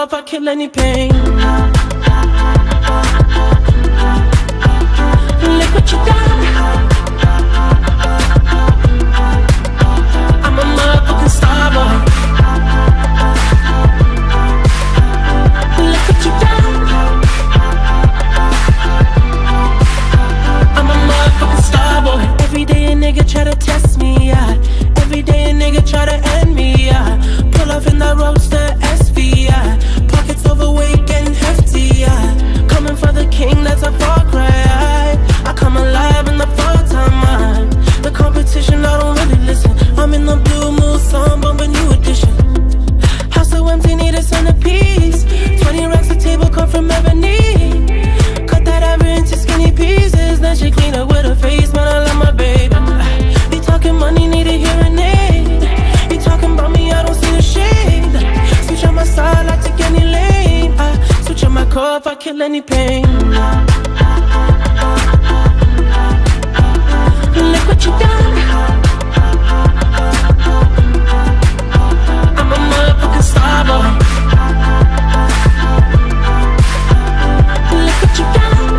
if I kill any pain. Look what you done. I'm a motherfucking star boy. Look what you done. I'm a motherfucking star boy. Every day a nigga try to test me, yeah. Every day a nigga try to end me, yeah. Pull off in that roadster SV, yeah. Pockets overweight getting hefty, yeah. Coming for the king, that's a far cry. I come alive in the fall time, man. The competition, I don't really listen. I'm in the blue moon, song, bumping new edition. House so empty, need a centerpiece. 20 racks, a table come from ebony. Cut that ever into skinny pieces. Then she clean up with her face, man, I love my baby. You talking money, need a hearing aid. You talking about me, I don't see the shade. Switch on my side, I take any lane. I switch on my car if I kill any pain. Look what you done. I'm a motherfucking star boy. Look what you done.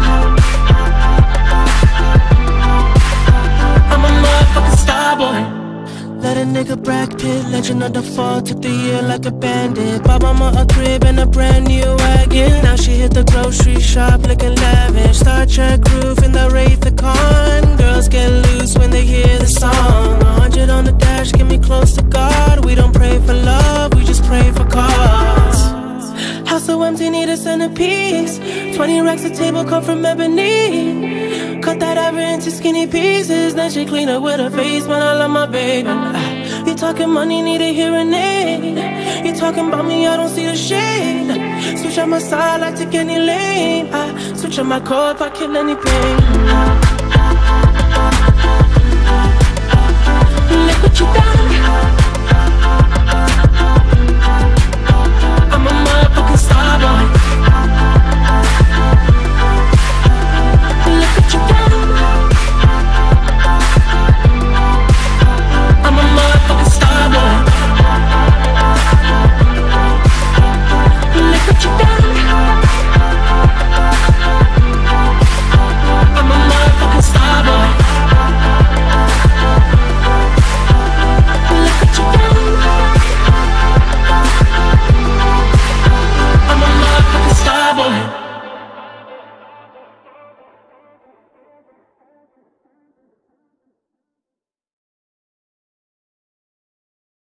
I'm a motherfucking star boy. Let a nigga Brad Pitt, legend of the fall, took the year like a bandit. Bought mama a crib and a brand new wagon. Now she hit the grocery shop looking lavish. Star Trek roof in the Wraith the Con. Girls get loose when they hear the song. 100 on the dash, get me close to God. We don't pray for love, we just pray for cause. House so empty, need a centerpiece. 20 racks, a table come from ebony. Cut that ever into skinny pieces. Then she clean up with her face, man, I love my baby. You talking money, need a hearing aid. You talking about me, I don't see the shade. Switch on my side, I take any lane. I switch on my car if I kill any pain.